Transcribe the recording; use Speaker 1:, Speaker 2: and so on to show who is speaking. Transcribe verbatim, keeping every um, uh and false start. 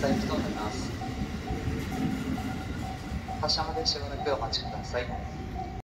Speaker 1: 下行きとなります。発車までしばらくお待ちください。